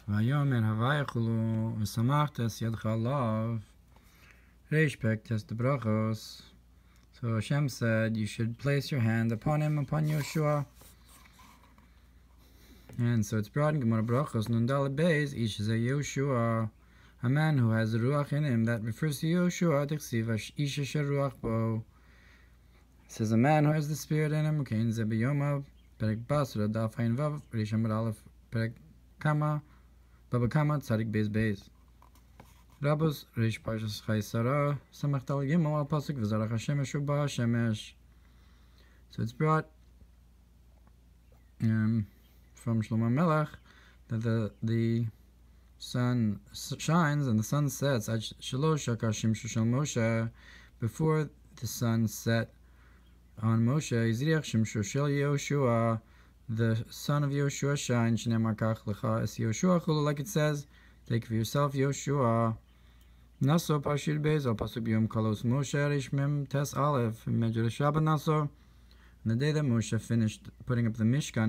Vayomer havayachulu v'samachtes yadcha alav. Reish pektes the brachos. So Hashem said, you should place your hand upon him, upon Yoshua. And so it's brought in Gemara Brachos, Nun Daled Beis, Ish is a Yoshua, a man who has a Ruach in him. That refers to Yoshua, Tiksiv, Ish Asher Ruach Bo. It says a man who has the Spirit in him, Kain Zebe Yomav, Perek Basra, Daf Hain Vav, Rish Amar Aleph, Perek Kama, Baba Kama, Tzadik Beis Beis. Rabos, Rish Parshas Chai Sarah, Samach Tal Gimel, Al Pasuk, V'zarach Hashem Eshu Ba Shemesh. So it's brought from Shlomo Melech that the sun shines and the sun sets at Shalosh HaKashim Shel Moshe. Before the sun set on Moshe, Yizriach Shimshu Shel Yoshua, the son of Yoshua shines. Shneimar Kach Lecha Es Yoshua Chulu, like it says, take for yourself Yoshua. Naso Pashir Beis Al Pasuk Yom Kalos Moshe Rish Mem Tes Aleph Medrash Shabbat Naso. On the day that Moshe finished putting up the Mishkan,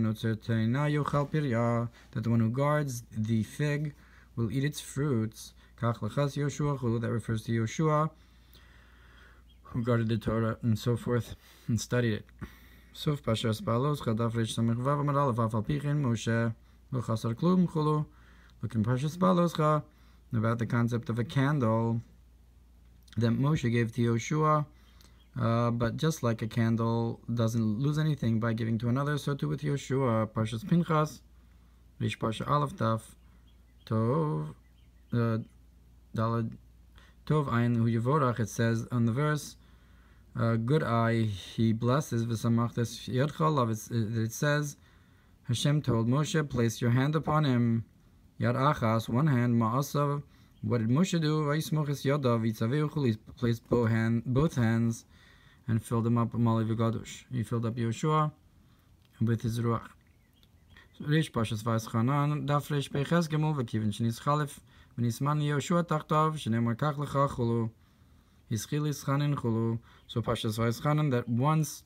that the one who guards the fig will eat its fruits. Kach lechas Yoshua Chulu, that refers to Yoshua, who guarded the Torah and so forth and studied it. Sof Pashas Balos Chadaf Rish Samech Vav Amar Aleph Afal Pichin Moshe Lo Chasar Klum Chulu. Look in Pashas Balos about the concept of a candle that Moshe gave to Yoshua. But just like a candle doesn't lose anything by giving to another, so too with Yoshua. Parshas Pinchas, Rish Parsha Aleph Taf, Tov, Dalad, Tov Ein Hu Yevorach. It says on the verse, good eye he blesses, V'samachtes Yadcha Alav. It says, Hashem told Moshe, place your hand upon him, Yad Achas, one hand, Ma'asav. What did Moshe do? Vayismoches Yadav, Yitzaveu. He placed both hands and filled them up. Mali v'gadush. He filled up Yoshua with his ruach. Rish Pashas Vayis Chanan Daf Rish Peiches Gemul v'Kivin Shnis Chalif v'Nisman Yoshua Tachtav Shneimar Kach Lecha Chulu Hischilis Chanin Chulu. So Pashas Vayis Chanan, that once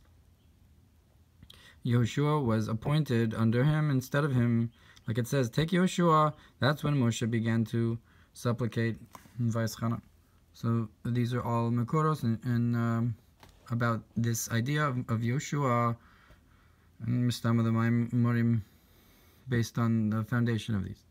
Yoshua was appointed under him instead of him, like it says, take Yoshua. That's when Moshe began to supplicate Vayis Chanan. So these are all Mekoros and about this idea of Yoshua and Mistama the Morim based on the foundation of these.